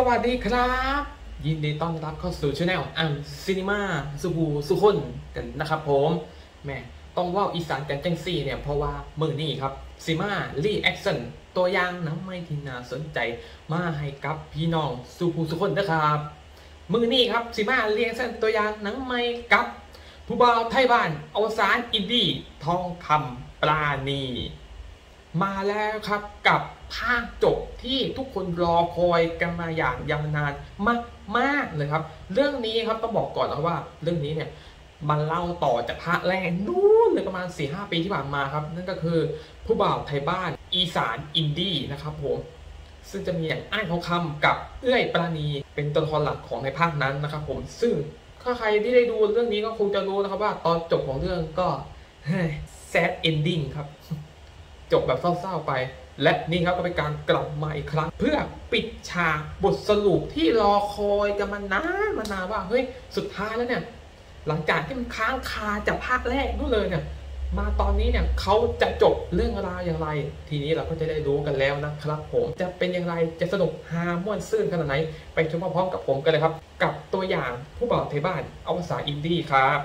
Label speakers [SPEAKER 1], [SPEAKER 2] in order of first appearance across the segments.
[SPEAKER 1] วัสดีครับยินดีต้อนรับเข้าสู่ช่องอัมซีนีมาสุคนกันนะครับผมแม่ต้องว่าอีสานกันจังซี่เนี่ยเพราะว่ามือนี้ครับซีมารีแอคชั่นตัวอย่างหนังไม่ที่น่าสนใจมาให้กับพี่น้องสุคนนะครับมือนี้ครับซีมารีแอคชั่นตัวอย่างหนังไม่กับผู้บ่าวไทยบ้านอวสานอินดี้ทองคำปราณีมาแล้วครับกับภาคจบที่ทุกคนรอคอยกันมาอย่างยาวนานมากเลยครับเรื่องนี้ครับต้องบอกก่อนนะว่าเรื่องนี้เนี่ยมันเล่าต่อจากภาคแรกนู้นเลยประมาณ 4-5 ปีที่ผ่านมาครับนั่นก็คือผู้บ่าวไทยบ้านอีสานอินดี้นะครับผมซึ่งจะมีอย่างอ้ายทองคำกับเอื้อยปราณีเป็นตัวละครหลักของในภาคนั้นนะครับผมซึ่งถ้าใครที่ได้ดูเรื่องนี้ก็คงจะรู้นะครับว่าตอนจบของเรื่องก็sad ending ครับจบแบบเศร้าๆไปและนี่ครับก็เป็นการกลับมาอีกครั้งเพื่อปิดฉากบทสรุปที่รอคอยกันมานานว่าเฮ้ยสุดท้ายแล้วเนี่ยหลังจากที่มันค้างคาจากภาคแรกนู่นเลยเนี่ยมาตอนนี้เนี่ยเขาจะจบเรื่องราวอย่างไรทีนี้เราก็จะได้รู้กันแล้วนะครับผมจะเป็นอย่างไรจะสนุกฮาม่วนซื่นขนาดไหนไปชมพร้อมๆกับผมกันเลยครับกับตัวอย่างผู้บ่าวไทยบ้านอวสานอินดี้ครับ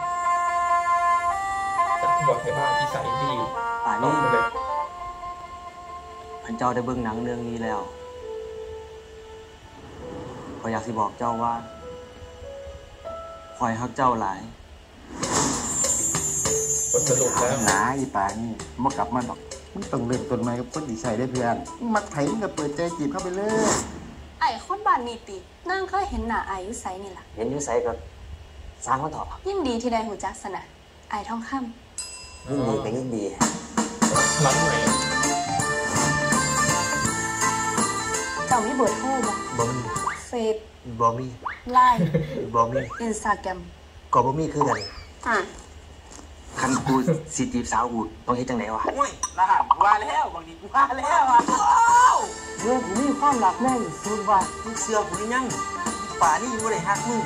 [SPEAKER 1] จากผู้บ่าวไทยบ้านอีสานอินดี้ต่อมาเลย
[SPEAKER 2] พันเจ้าได้เบิ่งหนังเรื่องนี้แล้วขอยอยากสิบอกเจ้าว่าคอยฮักเจ้าหลาย
[SPEAKER 1] สรุปแล้ว
[SPEAKER 3] หนาอีป่านี่มากลับมาดอกมันต้องเริ่มต้นใหม่กับคนที่ใส่ได้เพื่อนมักไผมันก็เปิดใจจีบเข้าไปเลย
[SPEAKER 4] ไอ้คนบ้านนี่ตินั่งเคยเห็นหน้าไอ้ยุไสนี่ล่ะ
[SPEAKER 2] เห็นยุไสก็สร้างมันตอบ
[SPEAKER 4] ยิ่งดีที่ได้หูจักสนะไอ้ทองคำ
[SPEAKER 2] ยิ่งดีไปยิ่งดี
[SPEAKER 1] หลังไหน
[SPEAKER 4] เจ้ามีเบอร์โทรบ่
[SPEAKER 2] มี
[SPEAKER 4] เฟซ
[SPEAKER 2] บ่มี
[SPEAKER 4] ไลน์
[SPEAKER 2] บ่มี
[SPEAKER 4] อินสตาแกรม
[SPEAKER 2] ก็บ่มีคือกันคันกูสิจีบสาวกูต้องเฮ็ดจังได๋วะ
[SPEAKER 3] โอ้ยล่ะว่าแล้วบางทีกูว่าแล้วอ่ะเรื่องกูมีความลับแน่สุดว่ามึงเสือกูยังป่านี่อยู่บ่ได้ฮักมึง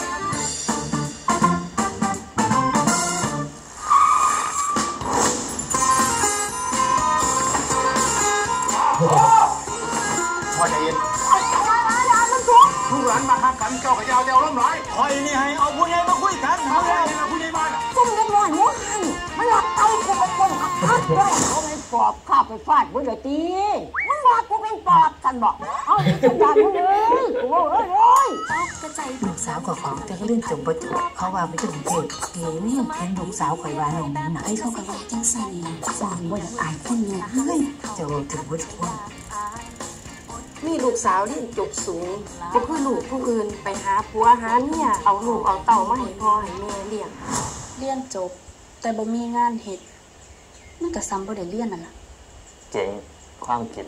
[SPEAKER 3] พอใจเย็นลูกหลานมาหักกันเจ้าก็ยาวเดียวล้มหลายคอยนี่ให้เอาผู้ใหญ่มาคุยกันเอาเลยนะผู้ใหญ่บ้าน
[SPEAKER 5] ซุ่มเล็กน้อยม้วนมันหลับเตากูเป็นคนขัดด้วยเขาเป็นปอบข้าไปฟาดบุญเลยตีมึงว่ากูเป็นปอบกันบอกเอาจังหวะมึงเลยโอ้ย
[SPEAKER 4] กระใจ
[SPEAKER 6] ลูกสาวของแต่ก็เรื่องจบประจุเขาว่าไม่ถึงเทศเก๋ไม่ยังเพียงลูกสาวข่อยว่าหนุ่มหนา
[SPEAKER 4] ไอ้เขากับว่าจังสัน
[SPEAKER 6] สร้างว่าอายคนเนี่ยเฮ้ยจะถึงวุฒิ
[SPEAKER 4] มีลูกสาวเรียนจบสูงบ่คือลูกผู้อื่นไปหาผัวหาเมียเอาลูกเอาเต่ามาให้พ่อให้แม่เลี้ยงเรียนจบแต่บ่มีงานเฮ็ดมันก็ซ้ำบ่ได้เรียนนั่นล่ะ
[SPEAKER 2] เจ๋งความคิด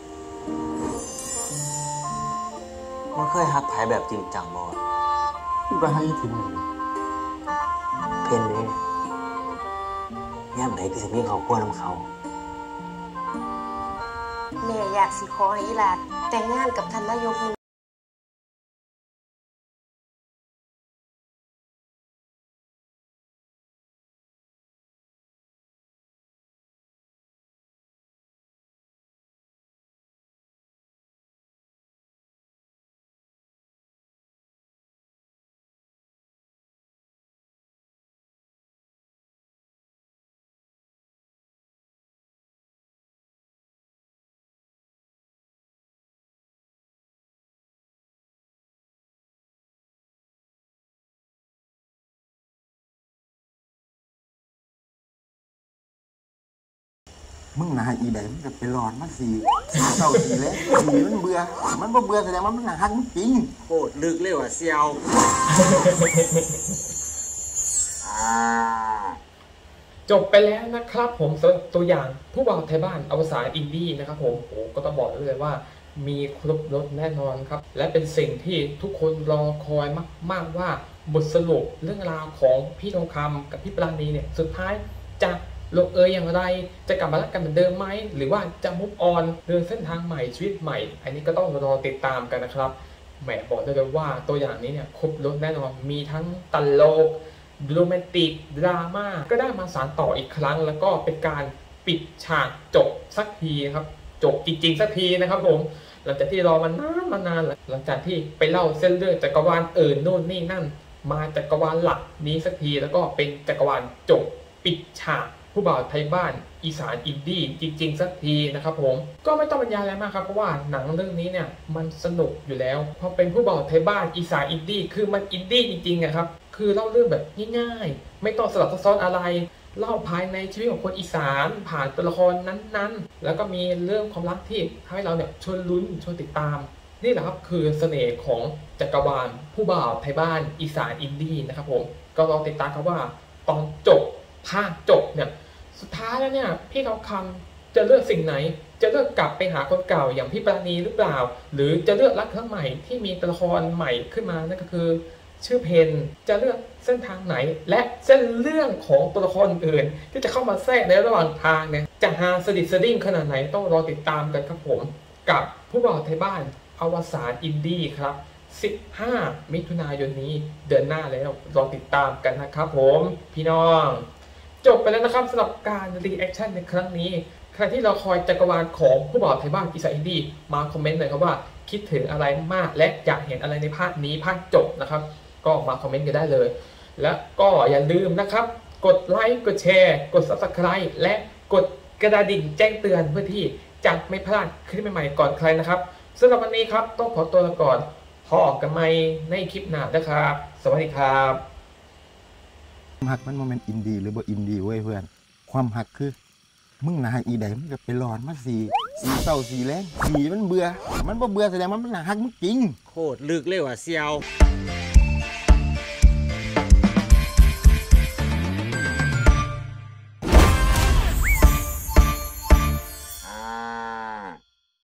[SPEAKER 2] มันเคยฮักไผแบบจริงจังบ่
[SPEAKER 3] ก็ให้ถึง
[SPEAKER 2] เพิ่นเด้ยามใดก็สิมีครอบครัวนำเขา
[SPEAKER 4] แม่อยากสิขอให้อีหลาแต่งงานกับท่านนายก
[SPEAKER 3] มึงน่าอีใดมันจะไปหลอนมันสีเศร้าสีแล้วสีมันเบื่อมันบ่เบื่อแสดงว่ามันหักมึงจริง
[SPEAKER 2] โคตรลึกเลยว่ะเซียว
[SPEAKER 1] จบไปแล้วนะครับผมตัวอย่างผู้บ่าวไทยบ้านอวสานอินดี้นะครับผมโอ้ก็ต้องบอกเลยว่ามีครบรถแน่นอนครับและเป็นสิ่งที่ทุกคนรอคอยมากว่าบทสรุปเรื่องราวของพี่ทองคำกับพี่ปราณีเนี่ยสุดท้ายจะลงอย่างไรจะกลับมารักกันเหมือนเดิมไหมหรือว่าจะมุฟออนเดินเส้นทางใหม่ชีวิตใหม่อันนี้ก็ต้องรอติดตามกันนะครับแหมบอกได้เลยว่าตัวอย่างนี้เนี่ยครบรถแน่นอนมีทั้งตลกโรแมนติกดราม่าก็ได้มาสานต่ออีกครั้งแล้วก็เป็นการปิดฉากจบสักทีครับจบจริงๆสักทีนะครับผมหลังจากที่รอมานานหลังจากที่ไปเล่าเส้นเรื่องจักรวาลอื่นโน่นนี่นั่นมาจักรวาลหลักนี้สักทีแล้วก็เป็นจักรวาลจบปิดฉากผู้บ่าวไทยบ้านอีสานอินดี้จริงๆสักทีนะครับผมก็ไม่ต้องบรรยายอะไรมากครับเพราะว่าหนังเรื่องนี้เนี่ยมันสนุกอยู่แล้วเพราะเป็นผู้บ่าวไทยบ้านอีสานอินดี้คือมันอินดี้จริงๆนะครับคือเล่าเรื่องแบบง่ายๆไม่ต้องสลับซับซ้อนอะไรเล่าภายในชีวิตของคนอีสานผ่านตัวละครนั้นๆแล้วก็มีเรื่องความรักที่ทำให้เราเนี่ยชวนลุ้นชวนติดตามนี่แหละครับคือเสน่ห์ของจักรวาลผู้บ่าวไทยบ้านอีสานอินดี้นะครับผมก็รอติดตามครับว่าตอนจบภาคจบเนี่ยสุดท้ายแล้วเนี่ยพี่ทองคำจะเลือกสิ่งไหนจะเลือกกลับไปหาคนเก่าอย่างพี่ปราณีหรือเปล่าหรือจะเลือกรักครั้งใหม่ที่มีตัวละครใหม่ขึ้นมานั่นก็คือชื่อเพนจะเลือกเส้นทางไหนและเส้นเรื่องของตัวละครอื่นที่จะเข้ามาแทรกในระหว่างทางเนี่ยจะหาสดิดสดิ้งขนาดไหนต้องรอติดตามกันครับผมกับผู้บ่าวไทยบ้านอวสานอินดี้ครับ15 มิถุนายนนี้เดือนหน้าแล้วรอติดตามกันนะครับผมพี่น้องจบไปแล้วนะครับสำหรับการรีแอคชั่นในครั้งนี้ใครที่เราคอยจักรวาลของผู้บ่าวไทยบ้านอีสานอินดี้มาคอมเมนต์หน่อยครับว่าคิดถึงอะไรมากและอยากเห็นอะไรในภาคนี้ภาคจบนะครับก็มาคอมเมนต์กันได้เลยและก็อย่าลืมนะครับกดไลค์กดแชร์กด Subscribe และกดกระดิ่งแจ้งเตือนเพื่อที่จะไม่พลาดคลิปใหม่ๆก่อนใครนะครับสำหรับวันนี้ครับต้องขอตัวลาก่อนพอกันใหม่ในคลิปหน้านะครับสวัสดีครับ
[SPEAKER 7] ความหักมันโมเมนต์อินดีหรือบ่อินดีเว้ยเพื่อนความหักคือมึงหนาอีใดมึงก็ไปรอนมาสีเศร้าสีแรงสีมันเบื่อมันบ่เบื่อแสดงว่ามันหนาหักมึงจริง
[SPEAKER 3] โคตรลึกเลยว่ะเซียว